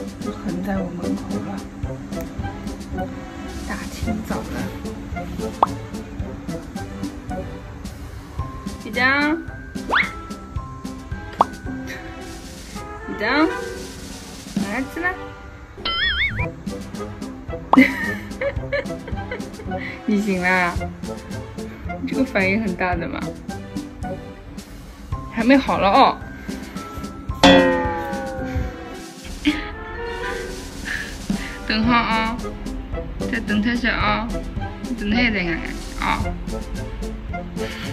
横在我门口了，大清早的。比江，比江，哪去了？你醒啦？你这个反应很大的嘛，还没好了哦。等好啊，再等他下啊，等他也在看看啊。